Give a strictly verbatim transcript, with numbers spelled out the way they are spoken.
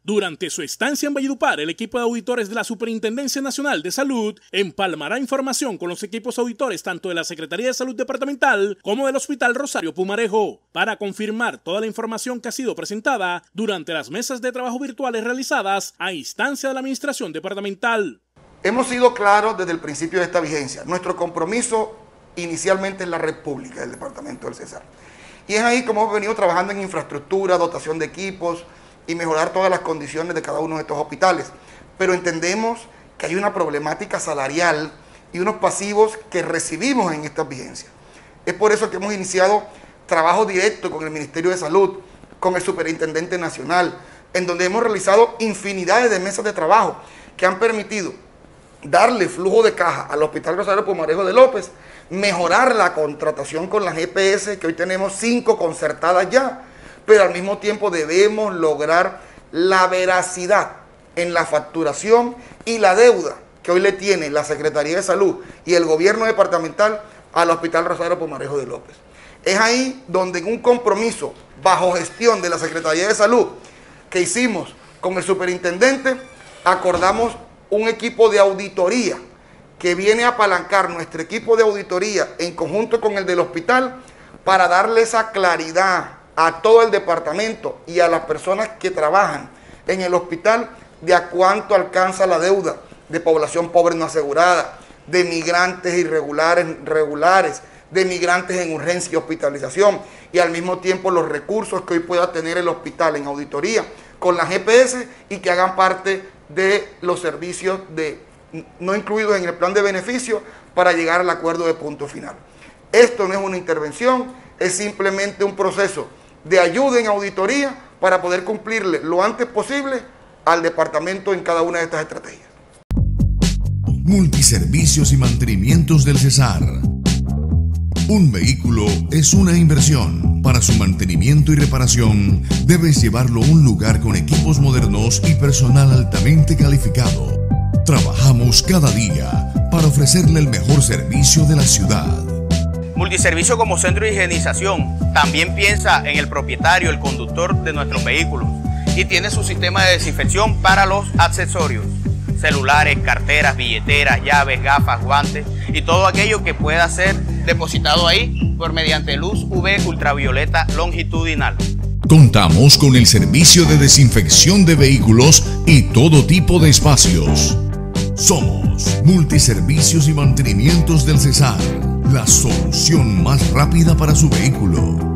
Durante su estancia en Valledupar, el equipo de auditores de la Superintendencia Nacional de Salud empalmará información con los equipos auditores tanto de la Secretaría de Salud Departamental como del Hospital Rosario Pumarejo para confirmar toda la información que ha sido presentada durante las mesas de trabajo virtuales realizadas a instancia de la Administración Departamental. Hemos sido claros desde el principio de esta vigencia. Nuestro compromiso inicialmente es la red pública del Departamento del Cesar. Y es ahí como hemos venido trabajando en infraestructura, dotación de equipos y mejorar todas las condiciones de cada uno de estos hospitales. Pero entendemos que hay una problemática salarial y unos pasivos que recibimos en esta vigencia. Es por eso que hemos iniciado trabajo directo con el Ministerio de Salud, con el Superintendente Nacional, en donde hemos realizado infinidades de mesas de trabajo que han permitido darle flujo de caja al Hospital Rosario Pumarejo de López, mejorar la contratación con las G P S, que hoy tenemos cinco concertadas ya, pero al mismo tiempo debemos lograr la veracidad en la facturación y la deuda que hoy le tiene la Secretaría de Salud y el gobierno departamental al Hospital Rosario Pumarejo de López. Es ahí donde en un compromiso bajo gestión de la Secretaría de Salud que hicimos con el superintendente, acordamos un equipo de auditoría que viene a apalancar nuestro equipo de auditoría en conjunto con el del hospital para darle esa claridad a todo el departamento y a las personas que trabajan en el hospital de a cuánto alcanza la deuda de población pobre no asegurada, de migrantes irregulares, regulares, de migrantes en urgencia y hospitalización, y al mismo tiempo los recursos que hoy pueda tener el hospital en auditoría con la G P S y que hagan parte de los servicios de, no incluidos en el plan de beneficio para llegar al acuerdo de punto final. Esto no es una intervención, es simplemente un proceso de ayuda en auditoría para poder cumplirle lo antes posible al departamento en cada una de estas estrategias. Multiservicios y mantenimientos del Cesar. Un vehículo es una inversión. Para su mantenimiento y reparación, debes llevarlo a un lugar con equipos modernos y personal altamente calificado. Trabajamos cada día para ofrecerle el mejor servicio de la ciudad. Multiservicio como centro de higienización. También piensa en el propietario, el conductor de nuestros vehículos. Y tiene su sistema de desinfección para los accesorios. Celulares, carteras, billeteras, llaves, gafas, guantes y todo aquello que pueda ser depositado ahí por mediante luz U V ultravioleta longitudinal. Contamos con el servicio de desinfección de vehículos y todo tipo de espacios. Somos Multiservicios y Mantenimientos del Cesar, la solución más rápida para su vehículo.